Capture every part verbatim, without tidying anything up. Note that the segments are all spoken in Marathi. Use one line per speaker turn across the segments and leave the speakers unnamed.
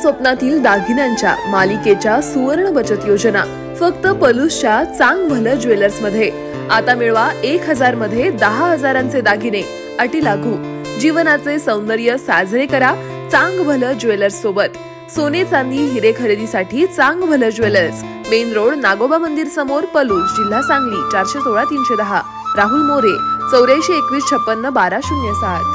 स्वप्नातील दागिन्यांच्या मालिकेच्या सुवर्ण बचत योजना फक्त पलूसच्या चांग भलं ज्वेलर्स मध्ये। आता मिळवा एक हजार मध्ये दहा हजारांचे दागिने, अटी लागू। जीवनाचे सौंदर्य साजरे करा चांग भलं ज्वेलर्स सोबत। सोने चांदी हिरे खरेदीसाठी चांग भलं ज्वेलर्स, मेन रोड, नागोबा मंदिर समोर, पलूस, जिल्हा सांगली। चारशे सोळा तीनशे दहा। राहुल मोरे, चौऱ्याऐंशी एकवीस छप्पन्न बारा शून्य सात।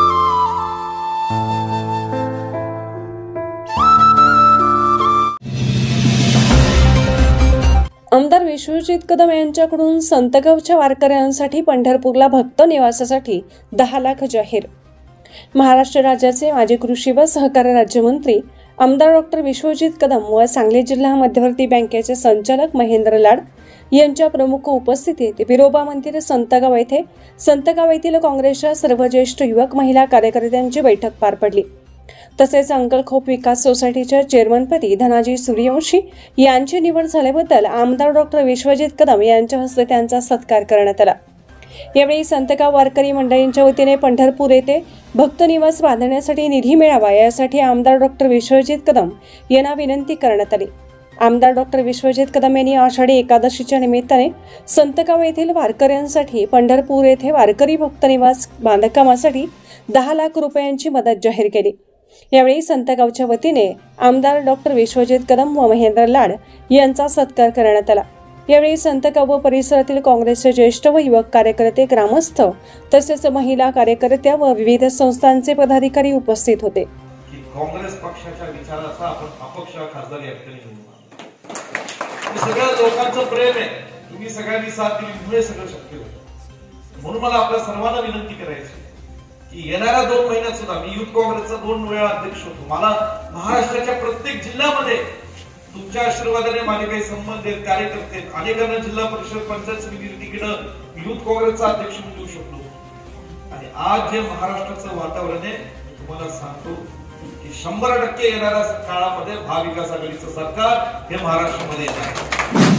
आमदार विश्वजित कदम यांच्याकडून संतगावच्या वारकऱ्यांसाठी पंढरपूरला भक्त निवासासाठी दहा लाख जाहीर। महाराष्ट्र राज्याचे माजी कृषी व सहकार राज्यमंत्री आमदार डॉक्टर विश्वजित कदम व सांगली जिल्हा मध्यवर्ती बँकेचे संचालक महेंद्र लाड यांच्या प्रमुख उपस्थितीत बिरोबा मंदिर संतगाव येथे संतगाव येथील काँग्रेसच्या सर्व ज्येष्ठ युवक महिला कार्यकर्त्यांची बैठक पार पडली। तसेच अंकलखोप विकास सोसायटीच्या चेअरमनपदी धनाजी सूर्यवंशी यांची निवड झाल्याबद्दल आमदार डॉक्टर विश्वजित कदम यांच्या हस्ते त्यांचा सत्कार करण्यात आला। यावेळी संतगाव वारकरी मंडळींच्या वतीने पंढरपूर येथे भक्त निवास बांधण्यासाठी निधी मिळावा यासाठी आमदार डॉक्टर विश्वजित कदम यांना विनंती करण्यात आली। आमदार डॉक्टर विश्वजित कदम यांनी आषाढी एकादशीच्या निमित्ताने संतगाव येथील वारकऱ्यांसाठी पंढरपूर येथे वारकरी भक्त निवास बांधकामासाठी दहा लाख रुपयांची मदत जाहीर केली। यावेळी संतगावच्या वतीने आमदार डॉक्टर विश्वजित कदम व महेंद्र लाड यांचा सत्कार करण्यात आला। यावेळी संतगाव व परिसरातील काँग्रेसचे ज्येष्ठ व युवक कार्यकर्ते, ग्रामस्थ तसेच महिला कार्यकर्त्या व विविध संस्थांचे पदाधिकारी उपस्थित होते।
काँग्रेस पक्षाच्या विचाराचा आपण अपक्ष खासदार या ठिकाणी सगळ्या लोकांचं प्रेम आहे, तुम्ही सगळ्यांनी साथ दिली, सगळं शक्य होतं। म्हणून मला आपल्या सर्वांना विनंती करायची की येणाऱ्या दोन महिन्यात सुद्धा मी युथ काँग्रेसचा दोन वेळा अध्यक्ष होतो। मला महाराष्ट्राच्या प्रत्येक जिल्ह्यामध्ये तुमच्या आशीर्वादाने माझे काही संबंध आहेत, कार्यकर्ते आहेत। अनेकांना जिल्हा परिषद पंचायत समिती तिकीट युथ काँग्रेसचा अध्यक्ष म्हणून देऊ शकलो। आणि आज जे महाराष्ट्राचं वातावरण आहे तुम्हाला सांगतो की शंभर टक्के येणाऱ्या काळामध्ये महाविकास आघाडीचं सरकार हे महाराष्ट्रामध्ये येणार आहे।